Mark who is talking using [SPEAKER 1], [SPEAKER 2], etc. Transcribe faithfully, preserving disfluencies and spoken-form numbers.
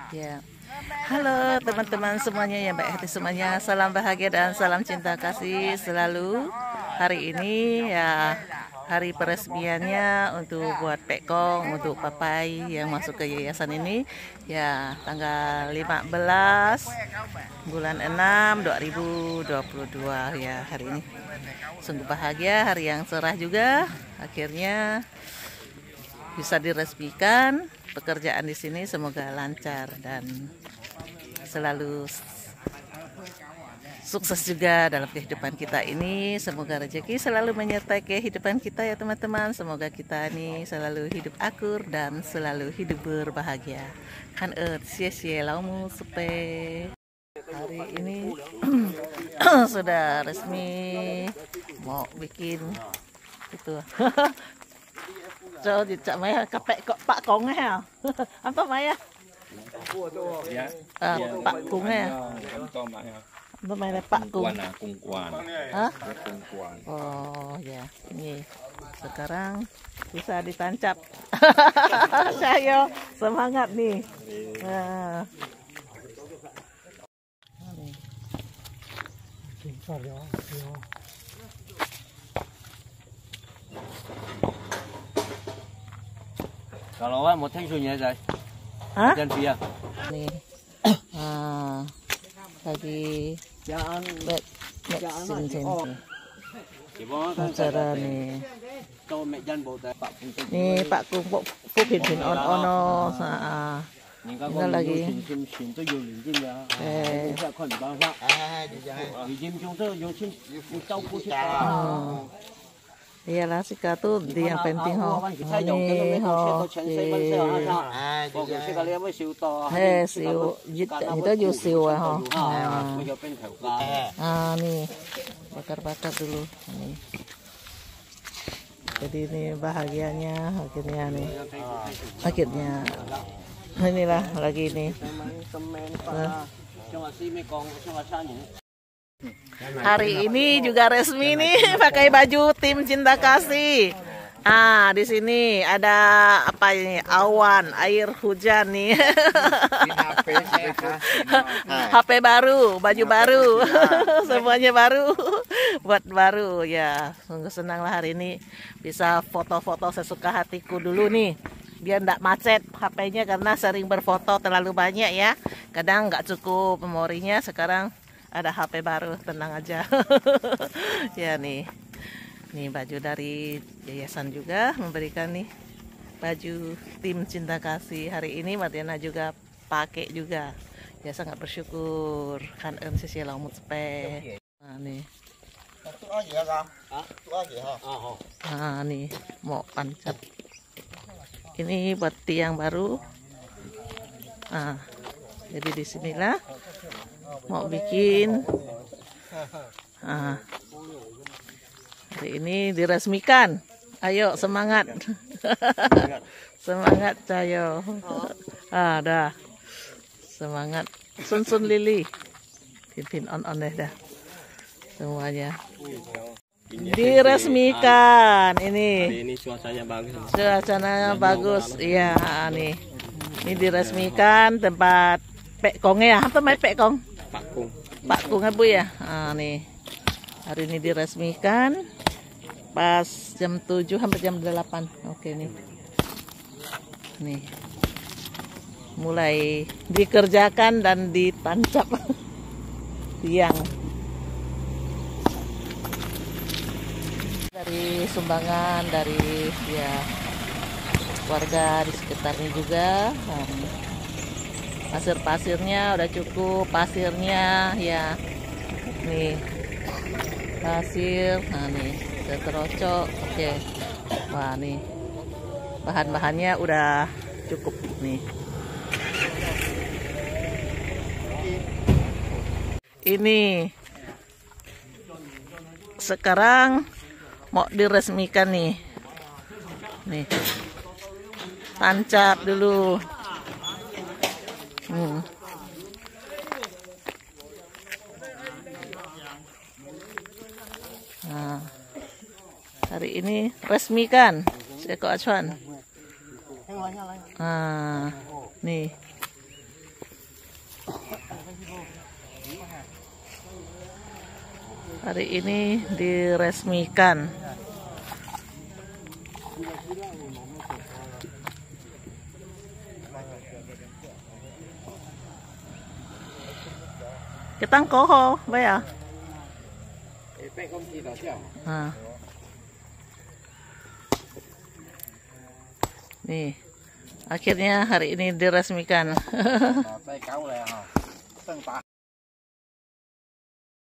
[SPEAKER 1] Ya. Halo teman-teman semuanya yang baik hati semuanya, salam bahagia dan salam cinta kasih selalu. Hari ini ya hari peresmiannya untuk buat pekong untuk papai yang masuk ke yayasan ini ya, tanggal lima belas bulan enam dua ribu dua puluh dua ya. Hari ini sungguh bahagia, hari yang cerah juga, akhirnya bisa diresmikan. Pekerjaan di sini semoga lancar dan selalu sukses juga dalam kehidupan kita ini. Semoga rezeki selalu menyertai kehidupan kita ya teman-teman. Semoga kita ini selalu hidup akur dan selalu hidup berbahagia. Kan earth sia-sia laumu supe. Hari ini sudah resmi mau bikin itu. Cho cak Maya kapek kok Pak Kong ya. Apa Maya?
[SPEAKER 2] Ya.
[SPEAKER 1] Uh, Pak Kung ya. Apa Maya Pak Kung?
[SPEAKER 2] Kungkuan.
[SPEAKER 1] Hah?
[SPEAKER 2] Kungkuan.
[SPEAKER 1] Oh ya, ini sekarang bisa ditancap. Saya semangat nih. Nah.
[SPEAKER 2] Kalau awak mau tensunya guys.
[SPEAKER 1] Hah?
[SPEAKER 2] Dan biar.
[SPEAKER 1] Nih. Ah. Lagi
[SPEAKER 2] Jangan
[SPEAKER 1] buat mixing sini. Cara nih.
[SPEAKER 2] Kau mek jan bau tak Pak Pung.
[SPEAKER 1] Nih Pak Kung Puk Pin Pin on ono sa. Ini lagi. Eh. Iyalah sika tuh di yang penting ho. Ini ho. Eh siu, itu juga siu ho. Ah nih, bakar-bakar dulu. Nih. Jadi ini bahagianya akhirnya nih. Akhirnya inilah lagi nih. Nah. Hari ini juga resmi nih pakai baju tim cinta kasih. Ah, di sini ada apa ini? Awan, air hujan nih. H P baru, baju baru, semuanya baru, buat baru ya. Sungguh senang lah hari ini bisa foto-foto sesuka hatiku dulu nih. Biar nggak macet H P-nya karena sering berfoto terlalu banyak ya. Kadang nggak cukup memorinya, sekarang ada H P baru, tenang aja. Ya nih, nih baju dari yayasan juga memberikan nih baju tim cinta kasih. Hari ini Mardiana juga pakai juga. Ya sangat bersyukur kan en sisi laumut spe. Nah nih. Nah nih mau pancat. Ini buat tiang baru. Nah, jadi disinilah mau bikin. Nah, hari ini diresmikan. Ayo semangat. Semangat Cayo. Ah, dah. Semangat. Sun Sun Lili. Pimpin on on deh dah. Semuanya. Diresmikan ini.
[SPEAKER 2] Ini cuacanya bagus.
[SPEAKER 1] Cuacanya bagus. Iya, nih. Ini diresmikan tempat pekongnya. Apa namanya pekong?
[SPEAKER 2] Pak Kung.
[SPEAKER 1] Pak Kung Bu ya. Ah, nih. Hari ini diresmikan pas jam tujuh sampai jam delapan. Oke nih. Nih. Mulai dikerjakan dan ditancap tiang. Dari sumbangan dari ya warga di sekitarnya juga. Pasir-pasirnya udah cukup, pasirnya ya nih pasir. Nah nih seterocok. Oke, wah nih bahan-bahannya udah cukup nih. Ini sekarang mau diresmikan nih. Nih. Tancap dulu. Hmm. Nah, hari ini resmikan Seko Acuan. Nah, nih Hari ini diresmikan. Kita koho, bayar. Nah. Nih, akhirnya hari ini diresmikan.